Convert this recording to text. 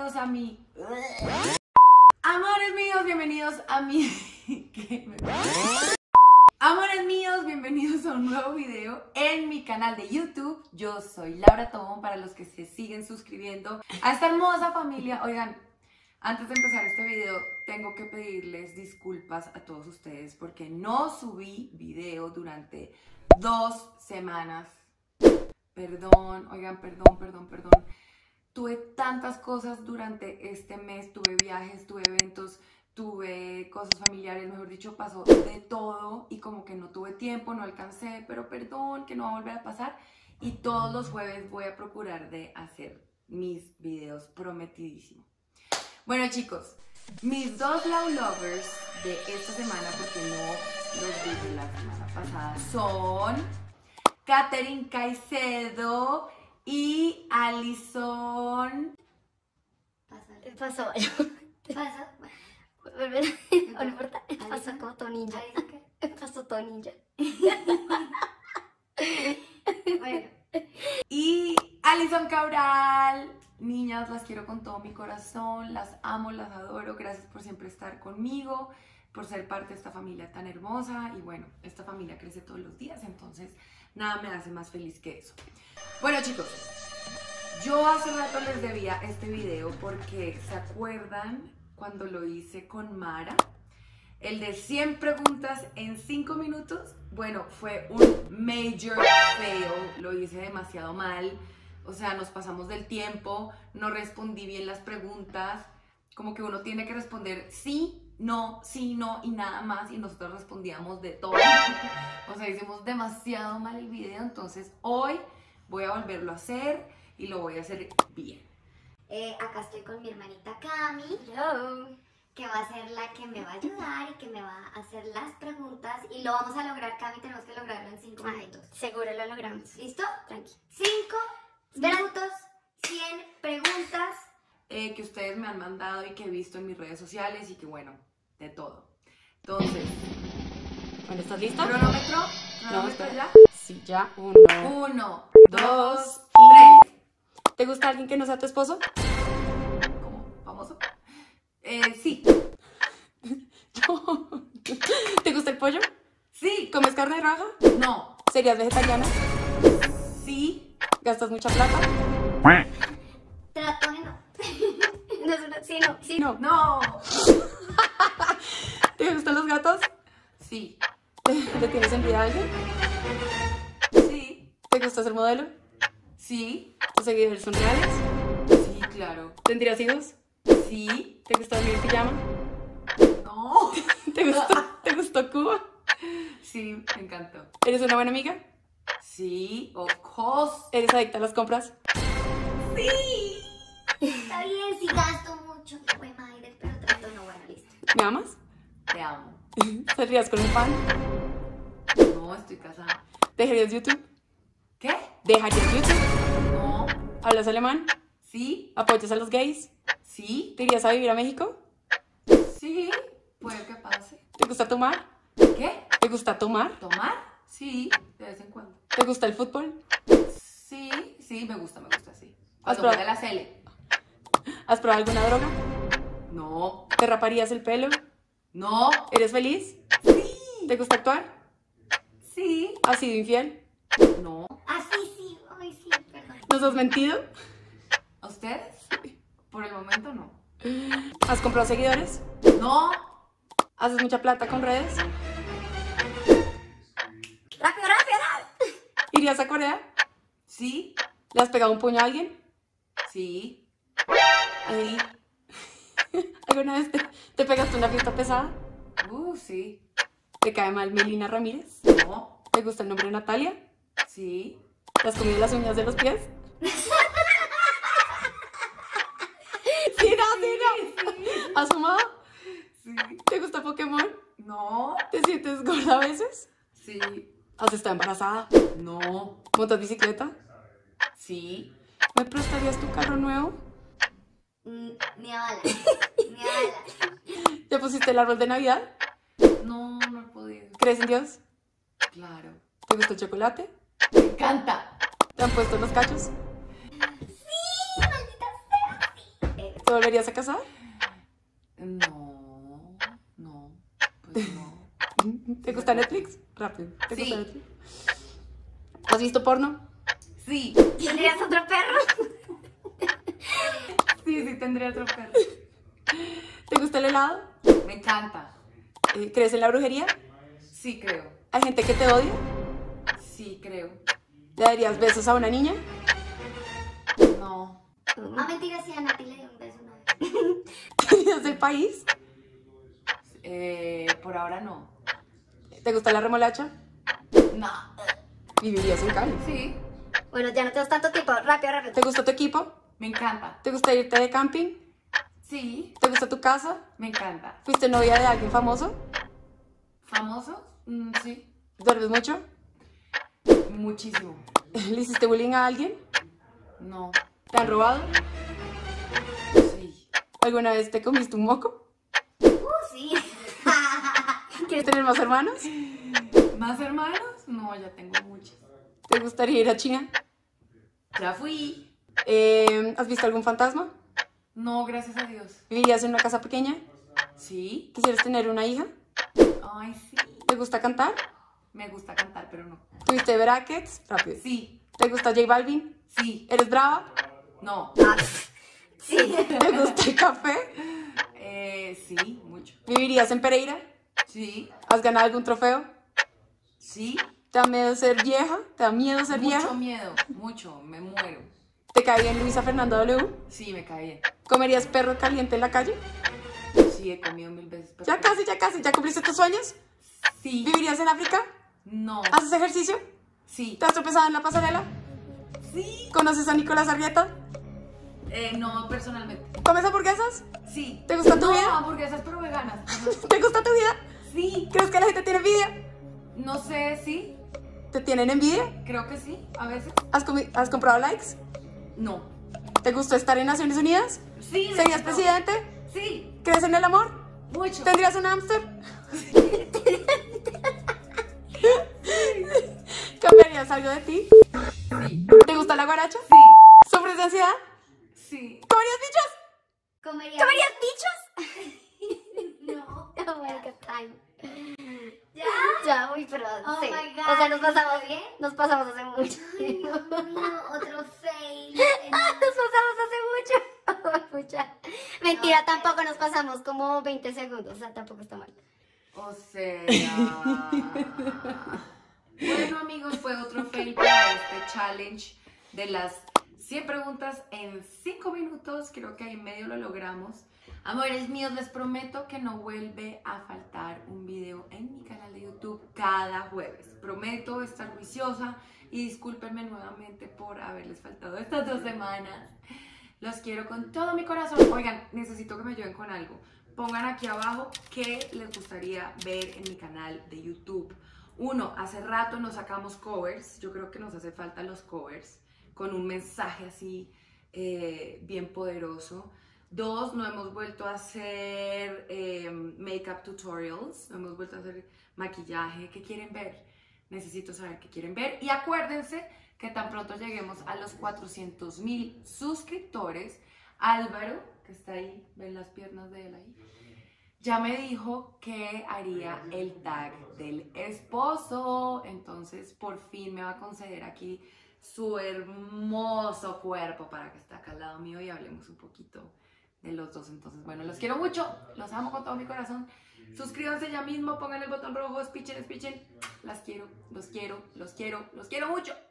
bienvenidos a mi... Amores míos, bienvenidos a mi... Amores míos, bienvenidos a un nuevo video en mi canal de YouTube. Yo soy Laura Tobón, para los que se siguen suscribiendo a esta hermosa familia. Oigan, antes de empezar este video, tengo que pedirles disculpas a todos ustedes porque no subí video durante 2 semanas. Perdón, oigan, perdón. Tuve tantas cosas durante este mes, tuve viajes, tuve eventos, tuve cosas familiares, mejor dicho, pasó de todo y como que no tuve tiempo, no alcancé, pero perdón, que no va a volver a pasar. Y todos los jueves voy a procurar de hacer mis videos, prometidísimo. Bueno, chicos, mis 2 Love Lovers de esta semana, porque no los vi de la semana pasada, son Katherine Caicedo y Alison. Pasó. Volver. No importa. Pasó como todo ninja. Pasó todo ninja. Bueno. Y Alison Cabral. Niñas, las quiero con todo mi corazón, las amo, las adoro. Gracias por siempre estar conmigo, por ser parte de esta familia tan hermosa. Y bueno, esta familia crece todos los días, entonces nada me hace más feliz que eso. Bueno, chicos, yo hace rato les debía este video porque ¿se acuerdan cuando lo hice con Mara? El de 100 preguntas en 5 minutos. Bueno, fue un major fail, lo hice demasiado mal. O sea, nos pasamos del tiempo, no respondí bien las preguntas. Como que uno tiene que responder sí, no y nada más. Y nosotros respondíamos de todo. O sea, hicimos demasiado mal el video. Entonces hoy voy a volverlo a hacer y lo voy a hacer bien. Acá estoy con mi hermanita Cami, Hello. que va a ser la que me va a ayudar y que me va a hacer las preguntas. Y lo vamos a lograr, Cami, tenemos que lograrlo en 5 minutos. Seguro lo logramos. ¿Listo? Tranqui. 5 minutos, 100 preguntas. Que ustedes me han mandado y que he visto en mis redes sociales y que bueno, de todo. Entonces, Bueno, ¿estás lista? cronómetro No, espera. ya. Sí, ya. 1, 1, 2, 2 3. y... ¿Te gusta alguien que no sea tu esposo? ¿Cómo? ¿Famoso? Sí. ¿Te gusta el pollo? Sí. ¿Comes carne roja? No. ¿Serías vegetariana? Sí. ¿Gastas mucha plata? Trato de no. No es una... Sí, no. Sí, no. No. ¿Te gustan los gatos? Sí. ¿Le tienes envidia a alguien? Sí. ¿Te gusta ser modelo? Sí. ¿Tus seguidores son reales? Sí, claro. ¿Tendrías hijos? Sí. ¿Te gusta dormir en pijama? No. ¿Te gustó Cuba? Sí, me encantó. ¿Eres una buena amiga? Sí, of course. ¿Eres adicta a las compras? Sí. Está bien, si gasto mucho. Fue madre, pero trato no. Bueno, listo. ¿Me amas? Te amo. ¿Saldrías con un fan? No, estoy casada. ¿Dejarías YouTube? ¿Qué? ¿Dejarías YouTube? No. ¿Hablas alemán? Sí. ¿Apoyas a los gays? Sí. ¿Te irías a vivir a México? Sí. Puede que pase. ¿Te gusta tomar? ¿Qué? ¿Te gusta tomar? ¿Tomar? Sí, de vez en cuando. ¿Te gusta el fútbol? Sí, me gusta, sí. ¿Has Cuando probado? juega la Cele. ¿Has probado alguna droga? No. ¿Te raparías el pelo? No. ¿Eres feliz? Sí. ¿Te gusta actuar? Sí. ¿Has sido infiel? Ah, sí. Ay, sí, perdón. ¿Nos has mentido? ¿A ustedes? Por el momento no. ¿Has comprado seguidores? No. ¿Haces mucha plata con redes? ¡Rápido! ¿Irías a Corea? Sí. ¿Le has pegado un puño a alguien? Sí. Ahí. ¿Alguna vez te pegaste una fiesta pesada? Sí. ¿Te cae mal Melina Ramírez? No. ¿Te gusta el nombre de Natalia? Sí. ¿Te has comido las uñas de los pies? Sí, no. ¿Has fumado? Sí. ¿Te gusta Pokémon? No. ¿Te sientes gorda a veces? Sí. ¿Has estado embarazada? No. ¿Montas bicicleta? Sí. ¿Me prestarías tu carro nuevo? Ni a bala. Ni a bala. ¿Ya pusiste el árbol de Navidad? No, no he podido. ¿Crees en Dios? Claro. ¿Te gusta el chocolate? Me encanta. ¿Te han puesto los cachos? Sí, maldita sea, sí. ¿Te volverías a casar? No, no, pues no. ¿Te gusta Netflix? Rápido. ¿Te Sí. gusta Netflix? ¿Has visto porno? Sí, ¿Tendrías otro perro? sí, tendría otro perro. ¿Te gusta el helado? Me encanta. ¿Crees en la brujería? Sí, creo. ¿Hay gente que te odia? Sí, creo. ¿Le darías besos a una niña? No. Ah, mentira, sí, a Nati le dio un beso una vez. ¿Te olvidas del país? Por ahora no. ¿Te gusta la remolacha? No. ¿Vivirías en Cali? Sí, Bueno, ya no tenemos tanto tiempo. Rápido, rápido. ¿Te gusta tu equipo? me encanta. ¿Te gusta irte de camping? Sí, ¿Te gusta tu casa? me encanta. ¿Fuiste novia de alguien famoso? ¿Famoso? Sí, ¿Duermes mucho? muchísimo. ¿Le hiciste bullying a alguien? No, ¿Te han robado? sí. ¿Alguna vez te comiste un moco? Sí. ¿Quieres tener más hermanos? ¿Más hermanos? No, ya tengo muchos. ¿Te gustaría ir a China? Ya fui. ¿Has visto algún fantasma? No, gracias a Dios. ¿Vivirías en una casa pequeña? Sí. ¿Quisieras tener una hija? Ay, sí. ¿Te gusta cantar? Me gusta cantar, pero no. ¿Tuviste brackets? Rápido. Sí, ¿Te gusta J Balvin? sí, ¿Eres brava? no. Sí. ¿Te gusta el café? Sí, mucho. ¿Vivirías en Pereira? Sí, ¿Has ganado algún trofeo? sí. ¿Te da miedo ser vieja? ¿Te da miedo ser Mucho vieja? miedo, mucho. Me muero. ¿Te cae bien Luisa Fernanda W? Sí, me cae bien. ¿Comerías perro caliente en la calle? Sí, he comido 1000 veces. pero- Ya casi, ya casi. ¿Ya cumpliste tus sueños? Sí. ¿Vivirías en África? No. ¿Haces ejercicio? Sí. ¿Te has tropezado en la pasarela? Sí. ¿Conoces a Nicolás Arrieta? No, personalmente. ¿Comes hamburguesas? Sí. ¿Te gusta tu No, vida? hamburguesas, pero veganas. Ajá. ¿Te gusta tu vida? Sí. ¿Crees que la gente tiene envidia? No sé, sí. ¿Te tienen envidia? Creo que sí, a veces. ¿Has comprado likes? No. ¿Te gustó estar en Naciones Unidas? Sí. ¿Serías necesito- presidente? Sí, ¿Crees en el amor? mucho. ¿Tendrías un hámster? ¿Cambiarías algo de ti? Sí. ¿Te gusta la guaracha? Sí. ¿Sufres de ansiedad? Sí. ¿Comerías bichos? ¿Comerías bichos? No. Oh my god, time. ¿Ya? Ya, uy, pero Oh sí. my God. O sea, nos pasamos ¿Bien? Nos pasamos hace mucho. Ay, Dios mío, otro fail. Nos pasamos hace mucho. Pucha. Mentira, tampoco nos pasamos como 20 segundos. O sea, tampoco está mal. O sea. Bueno, amigos, fue otro fail para este challenge de las 100 preguntas en 5 minutos. Creo que ahí medio lo logramos. Amores míos, les prometo que no vuelve a faltar un video en mi canal de YouTube cada jueves. Prometo estar juiciosa y discúlpenme nuevamente por haberles faltado estas 2 semanas. Los quiero con todo mi corazón. Oigan, necesito que me ayuden con algo. Pongan aquí abajo qué les gustaría ver en mi canal de YouTube. 1, hace rato nos sacamos covers. Yo creo que nos hace falta los covers con un mensaje así bien poderoso. 2, no hemos vuelto a hacer makeup tutorials, no hemos vuelto a hacer maquillaje. ¿Qué quieren ver? Necesito saber qué quieren ver. Y acuérdense que tan pronto lleguemos a los 400,000 suscriptores, Álvaro, que está ahí, ven las piernas de él ahí, ya me dijo que haría el tag del esposo. Entonces por fin me va a conceder aquí su hermoso cuerpo para que esté acá al lado mío y hablemos un poquito de los dos. Entonces, bueno, los quiero mucho, los amo con todo mi corazón. Suscríbanse ya mismo, pongan el botón rojo, espichen. Las quiero, los quiero, los quiero, los quiero mucho.